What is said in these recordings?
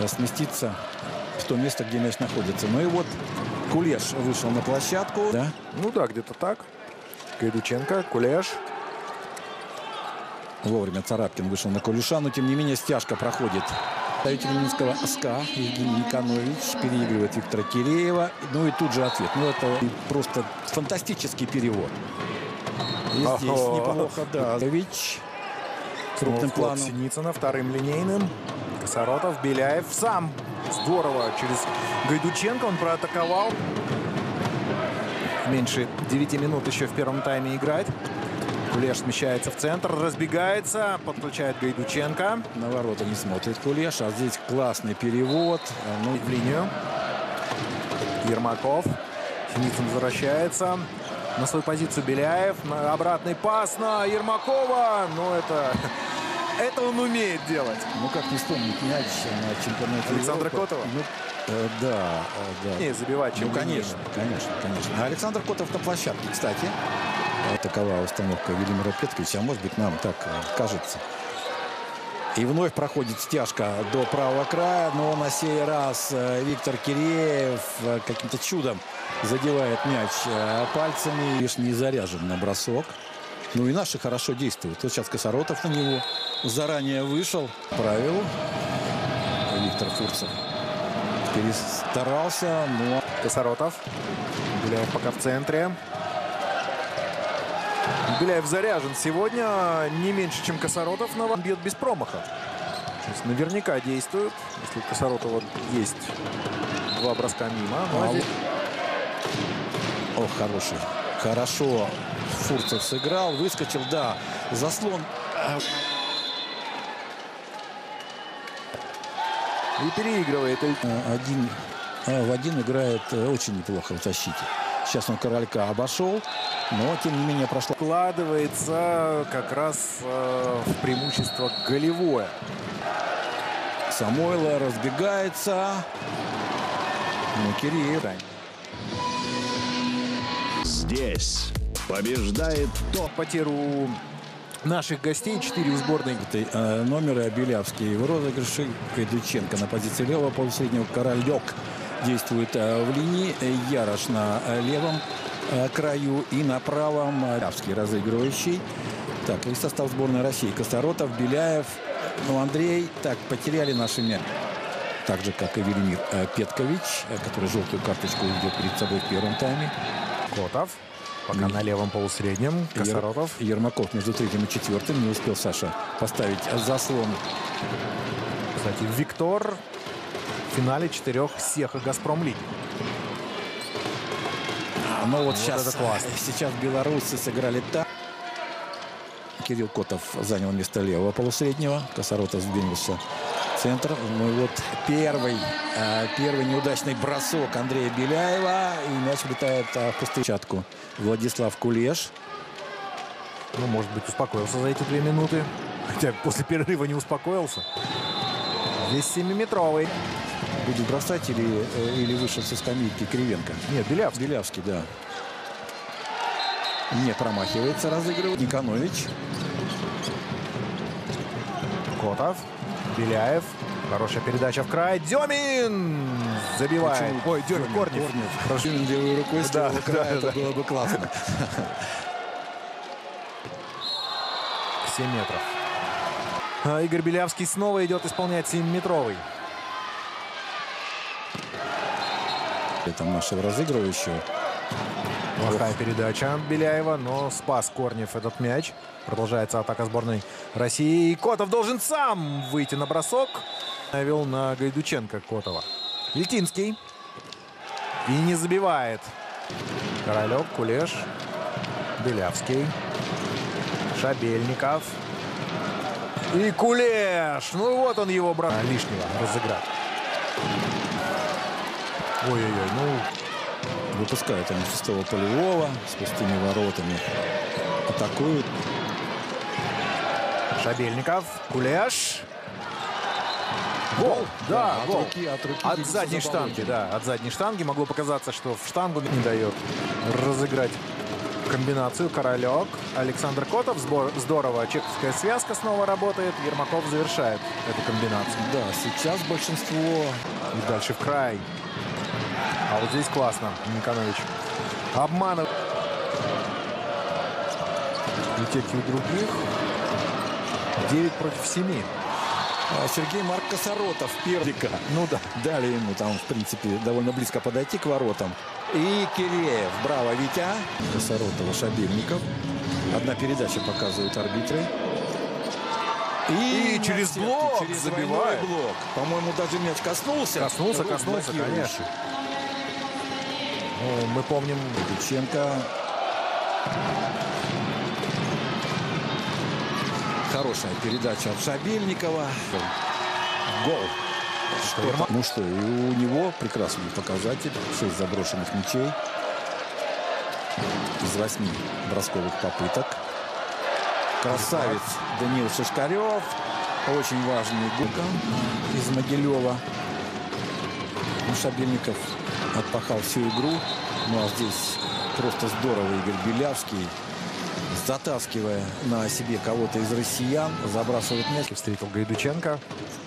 сместиться в то место, где мяч находится. Ну и вот Кулеш вышел на площадку. Да? Ну да, где-то так. Гайдученко, Кулеш. Вовремя Царапкин вышел на Кулеша, но тем не менее стяжка проходит. Представитель Минского СКА Евгений Никонович переигрывает Виктора Киреева. Ну и тут же ответ. Ну это просто фантастический перевод. И здесь неплохо, да. Крупным планом. Синицына вторым линейным. Косоротов, Беляев сам. Здорово через Гайдученко он проатаковал. Меньше 9 минут еще в первом тайме играть. Кулеш смещается в центр, разбегается, подключает Гайдученко. На ворота не смотрит Кулеш, а здесь классный перевод. Ну, в линию. Ермаков. Синицын возвращается. На свою позицию Беляев. На обратный пас на Ермакова. Но это он умеет делать. Ну как не вспомнить мяч на чемпионате Александра Европы. Котова? Ну, да. Не забивать, чем конечно. А Александр Котов на площадке, кстати. Такова установка Велимира Петковича, а может быть нам так кажется. И вновь проходит стяжка до правого края, но на сей раз Виктор Киреев каким-то чудом задевает мяч пальцами. Лишь не заряжен на бросок. Ну и наши хорошо действуют. Вот сейчас Косоротов на него заранее вышел. Правил Виктор Фурцев перестарался, но... Косоротов. Беляев пока в центре. Беляев заряжен сегодня не меньше, чем Косоротов, но он бьет без промаха. Сейчас наверняка действует. Если у Косоротова есть два броска мимо. Здесь... Ох, хороший. Хорошо Фурцев сыграл, выскочил, да, заслон. И переигрывает. Один в один играет очень неплохо в защите. Сейчас он Королька обошел, но тем не менее прошла. Вкладывается как раз в преимущество голевое. Самойло разбегается. Ну, Киреев. Здесь побеждает топ. Потерю наших гостей 4 в сборной. Номеры Белявский в розыгрыше. Гайдученко на позиции левого полусреднего. Королек действует в линии. Ярош на левом краю и на правом Белявский разыгрывающий. Так, и состав сборной России. Косоротов, Беляев, ну, Андрей. Так, потеряли наши мяч. Так же, как и Велимир Петкович, который желтую карточку идет перед собой в первом тайме. Котов. Пока на левом полусреднем. Косоротов. Ермаков между третьим и четвертым. Не успел Саша поставить заслон. Кстати, Виктор в финале 4 Сеха Газпром Лиги. Ну вот сейчас белорусы сыграли так. Кирилл Котов занял место левого полусреднего. Косоротов сдвинулся в центр. Ну и вот первый неудачный бросок Андрея Беляева. И мяч влетает в пустую чатку. Владислав Кулеш. Ну, может быть, успокоился за эти 2 минуты. Хотя после перерыва не успокоился. Здесь 7-метровый. Будет бросать или вышел со скамейки Кривенко? Нет, Белявский. Белявский, да. Не промахивается, разыгрывает Никонович. Котов. Беляев. Хорошая передача в край. Демин забивает. Почему? Ой, Демин, Корнев. Прошу левой рукой с левого края. Это было бы классно. 7 метров. Игорь Белявский снова идет исполнять 7-метровый. Там нашего разыгрывающего. Плохая передача Беляева, но спас Корнев этот мяч. Продолжается атака сборной России. И Котов должен сам выйти на бросок. Навел на Гайдученко Котова. Летинский. И не забивает. Королек, Кулеш, Белявский, Шабельников. И Кулеш. Ну вот он его брат. Лишнего разыграть. Ой-ой-ой, ну... Выпускают они 6-го полевого с пустыми воротами. Атакуют. Шабельников. Кулеш. Гол. Да, гол. От руки от задней штанги, да. От задней штанги. Могло показаться, что в штангу не дает разыграть комбинацию. Королек, Александр Котов. Здорово. Чековская связка снова работает. Ермаков завершает эту комбинацию. Да, сейчас большинство... И дальше в край. А вот здесь классно. Никонович обманывает. И у других. 9 против 7. Сергей Марк Косоротов, первика. Ну да. Дали ему там, в принципе, довольно близко подойти к воротам. И Киреев. Браво, Витя. Косоротова, Шабельников. Одна передача показывают арбитры. И через блок через забивает. Блок. По-моему, даже мяч коснулся. Коснулся, конечно. Ну, мы помним Дученко. Хорошая передача от Шабельникова. Гол. Ну что, и у него прекрасный показатель. 6 заброшенных мячей. Из 8 бросковых попыток. Красавец Даниил Шишкарев. Очень важный гол из Могилева. Шабельников отпахал всю игру. Ну а здесь просто здорово Игорь Белявский, затаскивая на себе кого-то из россиян, забрасывает мяч. Встретил Гайдученко.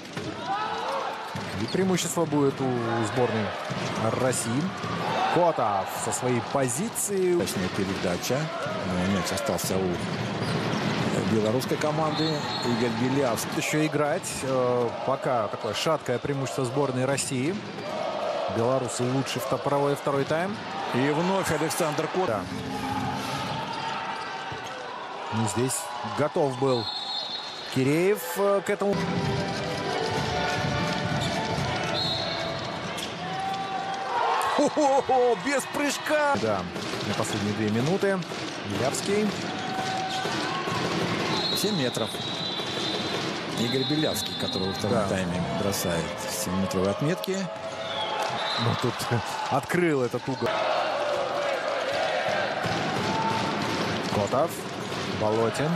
И преимущество будет у сборной России. Котов со своей позиции. Точная передача. Но мяч остался у белорусской команды. Игорь Белявский. Еще играть. Пока такое шаткое преимущество сборной России. Белорусы лучше проводят второй тайм. И вновь Александр Котов. Да. Ну, здесь готов был Киреев к этому. О-хо-хо, без прыжка. Да, на последние 2 минуты. Белявский. 7 метров. Игорь Белявский, который во втором тайме бросает 7-метровые отметки. Ну, тут открыл этот угол. Котов. Болотин.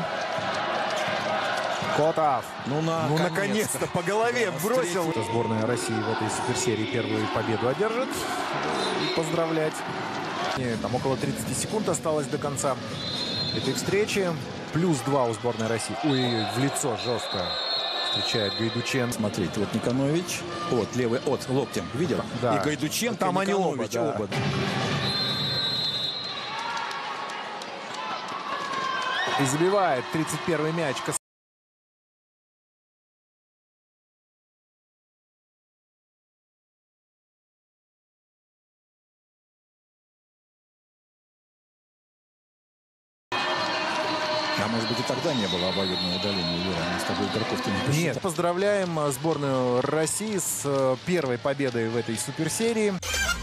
Котов. Ну наконец-то по голове бросил. Сборная России в этой суперсерии первую победу одержит. И поздравлять. Там около 30 секунд осталось до конца этой встречи. +2 у сборной России. Ой, в лицо жестко встречает Гайдученко. Смотрите, вот Никонович. Вот, левый, от локтем. Видел? Да. И Гайдученко, там они оба, оба. И забивает 31-й мяч. А может быть и тогда не было обоюдного удаления, Юра? Мы с тобой игроков-то не посчитали. Нет, поздравляем сборную России с первой победой в этой суперсерии.